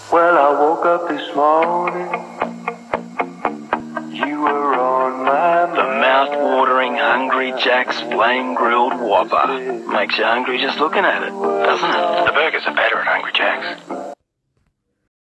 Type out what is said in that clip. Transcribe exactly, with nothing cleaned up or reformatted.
Well, I woke up this morning, you were on my mind. The mouth-watering Hungry Jack's flame-grilled Whopper makes you hungry just looking at it, doesn't it? The burgers are better at Hungry Jack's.